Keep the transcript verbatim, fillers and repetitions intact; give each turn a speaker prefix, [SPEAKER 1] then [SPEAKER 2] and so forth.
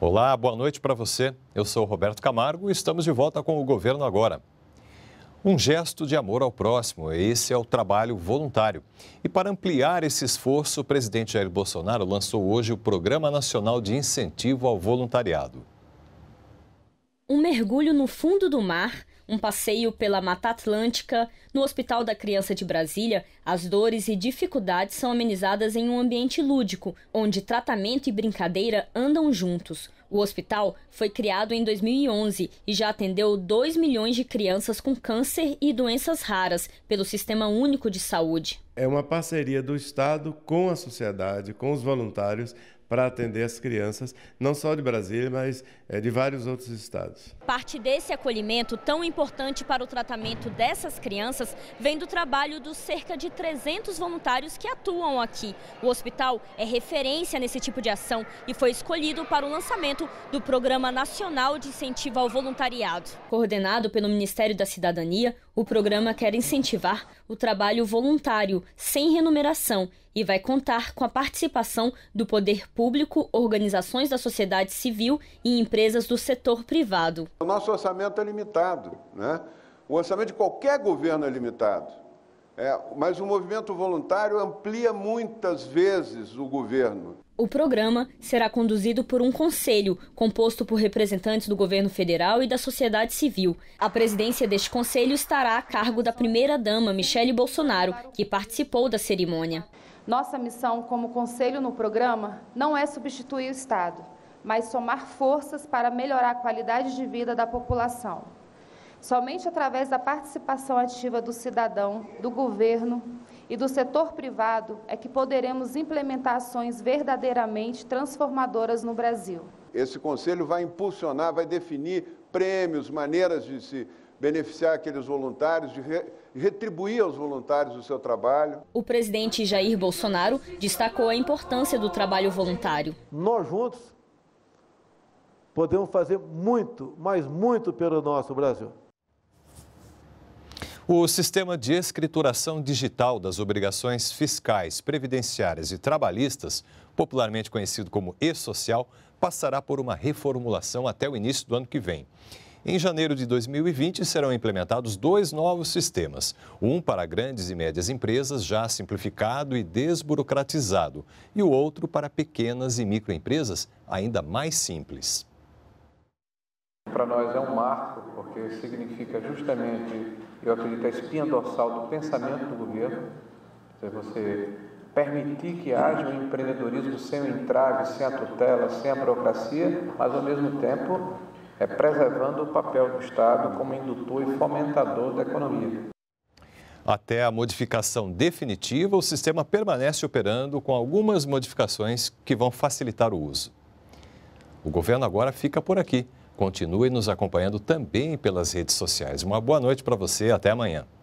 [SPEAKER 1] Olá, boa noite para você. Eu sou o Roberto Camargo e estamos de volta com o Governo Agora. Um gesto de amor ao próximo, esse é o trabalho voluntário. E para ampliar esse esforço, o presidente Jair Bolsonaro lançou hoje o Programa Nacional de Incentivo ao Voluntariado.
[SPEAKER 2] Um mergulho no fundo do mar, um passeio pela Mata Atlântica, no Hospital da Criança de Brasília, as dores e dificuldades são amenizadas em um ambiente lúdico, onde tratamento e brincadeira andam juntos. O hospital foi criado em dois mil e onze e já atendeu dois milhões de crianças com câncer e doenças raras pelo Sistema Único de Saúde.
[SPEAKER 3] É uma parceria do Estado com a sociedade, com os voluntários, para atender as crianças, não só de Brasília, mas é, de vários outros estados.
[SPEAKER 2] Parte desse acolhimento tão importante para o tratamento dessas crianças vem do trabalho dos cerca de trezentos voluntários que atuam aqui. O hospital é referência nesse tipo de ação e foi escolhido para o lançamento do Programa Nacional de Incentivo ao Voluntariado. Coordenado pelo Ministério da Cidadania, o programa quer incentivar o trabalho voluntário, sem remuneração, e vai contar com a participação do poder público, organizações da sociedade civil e empresas do setor privado.
[SPEAKER 4] O nosso orçamento é limitado, né? O orçamento de qualquer governo é limitado, é, mas o movimento voluntário amplia muitas vezes o governo.
[SPEAKER 2] O programa será conduzido por um conselho, composto por representantes do governo federal e da sociedade civil. A presidência deste conselho estará a cargo da primeira-dama, Michele Bolsonaro, que participou da cerimônia.
[SPEAKER 5] Nossa missão como conselho no programa não é substituir o Estado, mas somar forças para melhorar a qualidade de vida da população. Somente através da participação ativa do cidadão, do governo e do setor privado é que poderemos implementar ações verdadeiramente transformadoras no Brasil.
[SPEAKER 4] Esse conselho vai impulsionar, vai definir prêmios, maneiras de se beneficiar aqueles voluntários, de re retribuir aos voluntários o seu trabalho.
[SPEAKER 2] O presidente Jair Bolsonaro destacou a importância do trabalho voluntário.
[SPEAKER 6] Nós juntos podemos fazer muito, mas muito pelo nosso Brasil.
[SPEAKER 1] O Sistema de Escrituração Digital das Obrigações Fiscais, Previdenciárias e Trabalhistas, popularmente conhecido como e-Social, passará por uma reformulação até o início do ano que vem. Em janeiro de dois mil e vinte, serão implementados dois novos sistemas. Um para grandes e médias empresas, já simplificado e desburocratizado, e o outro para pequenas e microempresas, ainda mais simples.
[SPEAKER 7] Para nós é um marco, porque significa justamente, eu acredito, a espinha dorsal do pensamento do governo. Você permitir que haja um empreendedorismo sem o entrave, sem a tutela, sem a burocracia, mas ao mesmo tempo é preservando o papel do Estado como indutor e fomentador da economia.
[SPEAKER 1] Até a modificação definitiva, o sistema permanece operando com algumas modificações que vão facilitar o uso. O Governo Agora fica por aqui. Continue nos acompanhando também pelas redes sociais. Uma boa noite para você, até amanhã.